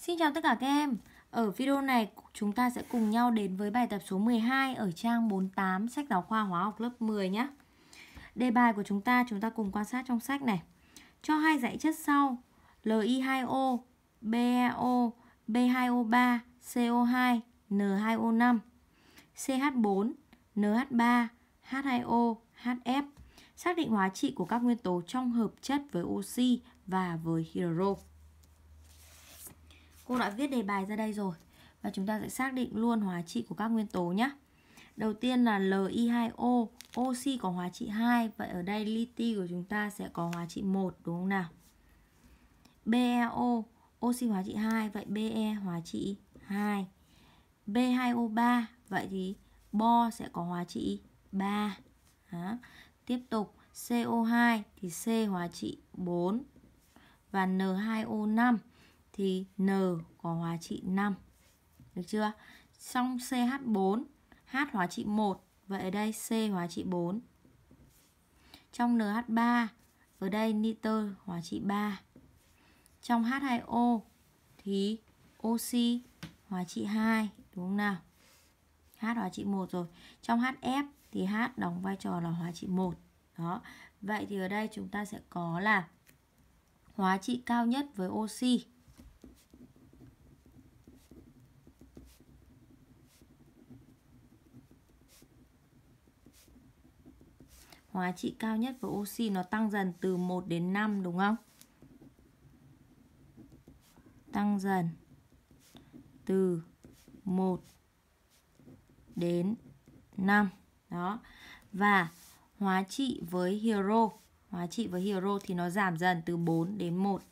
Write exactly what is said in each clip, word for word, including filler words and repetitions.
Xin chào tất cả các em. Ở video này chúng ta sẽ cùng nhau đến với bài tập số mười hai ở trang bốn mươi tám sách giáo khoa hóa học lớp mười nhé. Đề bài của chúng ta chúng ta cùng quan sát trong sách này. Cho hai dãy chất sau: L I hai O, B E O, B hai O ba, C O hai, N hai O năm, C H bốn, N H ba, H hai O, H F. Xác định hóa trị của các nguyên tố trong hợp chất với oxy và với hydro. Cô đã viết đề bài ra đây rồi. Và chúng ta sẽ xác định luôn hóa trị của các nguyên tố nhé. Đầu tiên là L I hai O, oxy có hóa trị hai. Vậy ở đây li-ti của chúng ta sẽ có hóa trị một, đúng không nào? B E O, oxy hóa trị hai. Vậy Be hóa trị hai. B hai O ba, vậy thì bo sẽ có hóa trị ba. Đó. Tiếp tục C O hai thì C hóa trị bốn. Và N hai O năm thì N có hóa trị năm. Được chưa? Xong C H bốn, H hóa trị một. Vậy ở đây C hóa trị bốn. Trong N H ba, ở đây nitơ hóa trị ba. Trong H hai O thì oxy hóa trị hai, đúng không nào? H hóa trị một rồi. Trong H F thì H đóng vai trò là hóa trị một. Đó. Vậy thì ở đây chúng ta sẽ có là hóa trị cao nhất với oxy. Hóa trị cao nhất với oxy nó tăng dần từ một đến năm, đúng không? Tăng dần từ một đến năm. Đó. Và hóa trị với hydro, hóa trị với hydro thì nó giảm dần từ bốn đến một.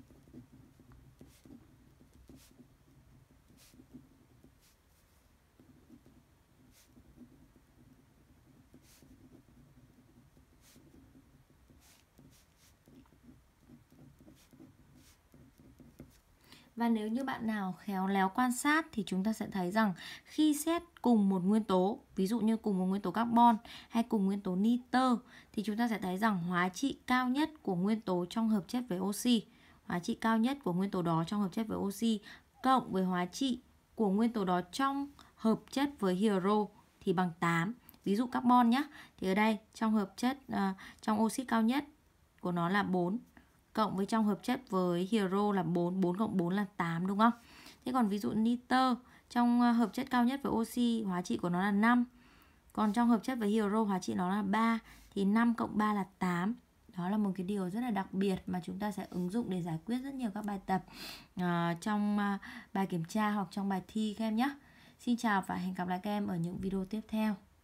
Và nếu như bạn nào khéo léo quan sát thì chúng ta sẽ thấy rằng khi xét cùng một nguyên tố, ví dụ như cùng một nguyên tố carbon hay cùng nguyên tố nitơ, thì chúng ta sẽ thấy rằng hóa trị cao nhất của nguyên tố trong hợp chất với oxy, hóa trị cao nhất của nguyên tố đó trong hợp chất với oxy cộng với hóa trị của nguyên tố đó trong hợp chất với hydro thì bằng tám. Ví dụ carbon nhé, thì ở đây trong hợp chất uh, trong oxy cao nhất của nó là bốn, cộng với trong hợp chất với hydro là bốn, bốn cộng bốn là tám, đúng không? Thế còn ví dụ nitơ, trong hợp chất cao nhất với oxy hóa trị của nó là năm. Còn trong hợp chất với hydro hóa trị nó là ba, thì năm cộng ba là tám. Đó là một cái điều rất là đặc biệt mà chúng ta sẽ ứng dụng để giải quyết rất nhiều các bài tập uh, trong uh, bài kiểm tra hoặc trong bài thi các em nhé. Xin chào và hẹn gặp lại các em ở những video tiếp theo.